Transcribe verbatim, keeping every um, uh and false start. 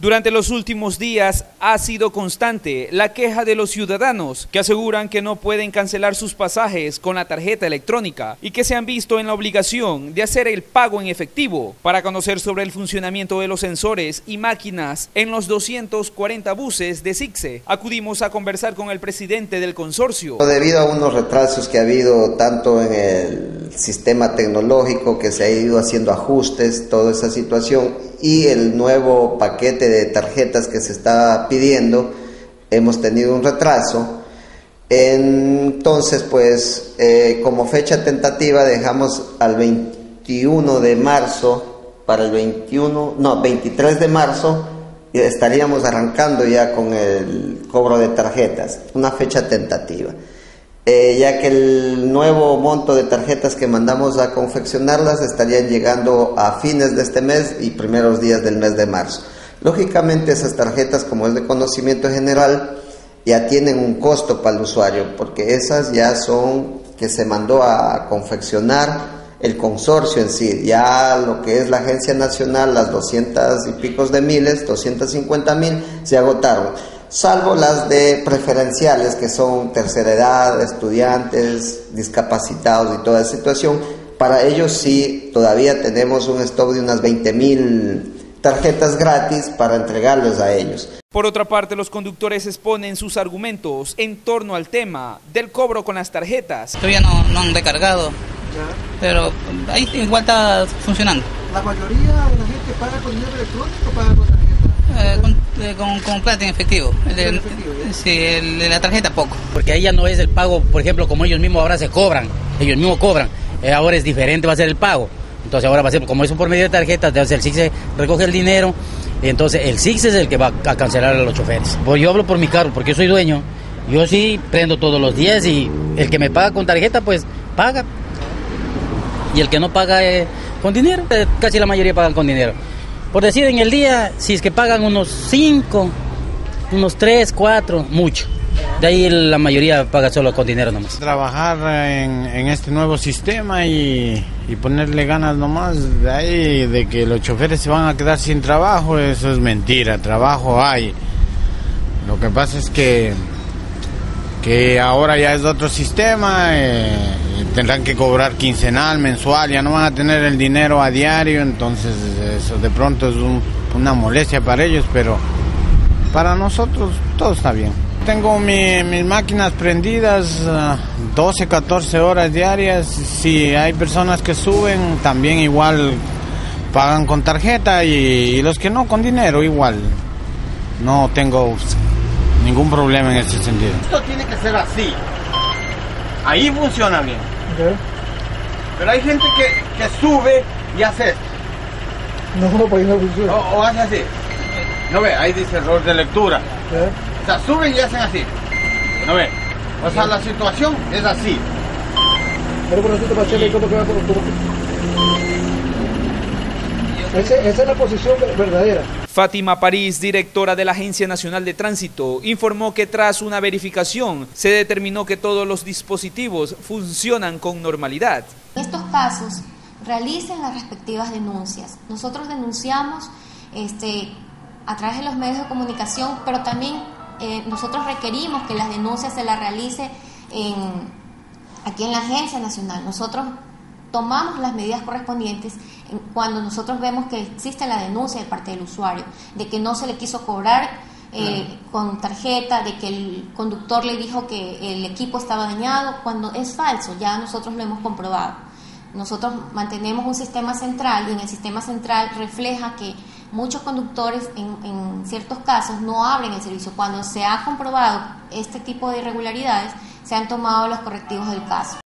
Durante los últimos días ha sido constante la queja de los ciudadanos que aseguran que no pueden cancelar sus pasajes con la tarjeta electrónica y que se han visto en la obligación de hacer el pago en efectivo. Para conocer sobre el funcionamiento de los sensores y máquinas en los doscientos cuarenta buses de SICSE, acudimos a conversar con el presidente del consorcio. Debido a unos retrasos que ha habido tanto en el sistema tecnológico, que se ha ido haciendo ajustes, toda esa situación, y el nuevo paquete de tarjetas que se está pidiendo, hemos tenido un retraso. Entonces, pues, eh, como fecha tentativa dejamos al veintiuno de marzo, para el veintiuno, no, veintitrés de marzo, y estaríamos arrancando ya con el cobro de tarjetas, una fecha tentativa. Eh, ya que el nuevo monto de tarjetas que mandamos a confeccionarlas estarían llegando a fines de este mes y primeros días del mes de marzo. Lógicamente esas tarjetas, como es de conocimiento general, ya tienen un costo para el usuario, porque esas ya son que se mandó a confeccionar el consorcio en sí. Ya lo que es la agencia nacional, las doscientas y picos de miles, doscientos cincuenta mil, se agotaron, salvo las de preferenciales, que son tercera edad, estudiantes, discapacitados y toda esa situación. Para ellos sí, todavía tenemos un stock de unas veinte mil tarjetas gratis para entregarles a ellos. Por otra parte, los conductores exponen sus argumentos en torno al tema del cobro con las tarjetas. Todavía no, no han recargado, pero ahí igual está funcionando. ¿La mayoría de la gente paga con dinero electrónico o paga con tarjeta? Eh, con, eh, con, con plata en efectivo. El de, efectivo sí, el de la tarjeta poco. Porque ahí ya no es el pago, por ejemplo, como ellos mismos ahora se cobran, ellos mismos cobran, eh, ahora es diferente, va a ser el pago. Entonces ahora va a ser, como eso por medio de tarjetas, entonces el SICSE recoge el dinero, y entonces el SICSE es el que va a cancelar a los choferes. Pues yo hablo por mi carro, porque yo soy dueño, yo sí prendo todos los días y el que me paga con tarjeta, pues paga. Y el que no paga eh, con dinero, eh, casi la mayoría pagan con dinero. Por decir, en el día, si es que pagan unos cinco, unos tres, cuatro, mucho. De ahí la mayoría paga solo con dinero nomás. Trabajar en, en este nuevo sistema y, y ponerle ganas nomás, de ahí de que los choferes se van a quedar sin trabajo, eso es mentira, trabajo hay. Lo que pasa es que, que ahora ya es otro sistema, eh, tendrán que cobrar quincenal, mensual, ya no van a tener el dinero a diario, entonces eso de pronto es un, una molestia para ellos, pero para nosotros todo está bien. Tengo mi, mis máquinas prendidas uh, doce, catorce horas diarias. Si hay personas que suben, también igual pagan con tarjeta y, y los que no, con dinero igual. No tengo ningún problema en ese sentido. Esto tiene que ser así. Ahí funciona bien. Okay. Pero hay gente que, que sube y hace esto. No, no, pues no funciona. O, o hace así. No ve, ahí dice error de lectura. Okay. O sea, suben y hacen así. ¿No ve? O sea, la situación es así. Pero por nosotros para hacerle como que va a Esa es la posición verdadera. Fátima París, directora de la Agencia Nacional de Tránsito, informó que tras una verificación se determinó que todos los dispositivos funcionan con normalidad. En estos casos, realicen las respectivas denuncias. Nosotros denunciamos este, a través de los medios de comunicación, pero también eh, nosotros requerimos que las denuncias se las realice en, aquí en la Agencia Nacional. Nosotros tomamos las medidas correspondientes cuando nosotros vemos que existe la denuncia de parte del usuario, de que no se le quiso cobrar eh, con tarjeta, de que el conductor le dijo que el equipo estaba dañado, cuando es falso, ya nosotros lo hemos comprobado. Nosotros mantenemos un sistema central y en el sistema central refleja que muchos conductores en, en ciertos casos no abren el servicio. Cuando se ha comprobado este tipo de irregularidades, se han tomado los correctivos del caso.